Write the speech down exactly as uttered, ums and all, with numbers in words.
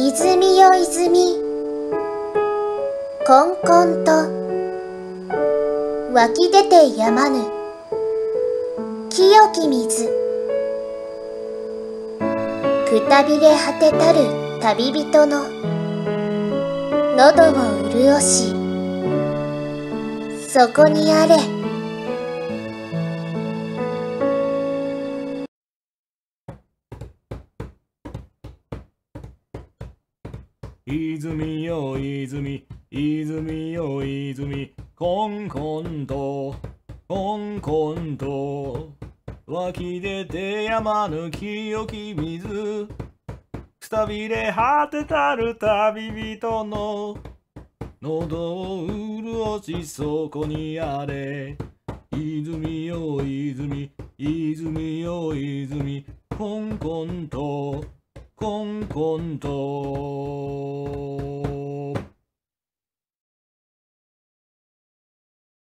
泉よ泉、こんこんと湧き出てやまぬ清き水。くたびれ果てたる旅人の喉を潤し、そこにあれ。 泉よ泉、泉よ泉、こんこんとこんこんと湧き出てやまぬ清き水。くたびれ果てたる旅人の喉を潤し、そこにあれ。泉よ泉、泉よ泉、こんこんとこんこんと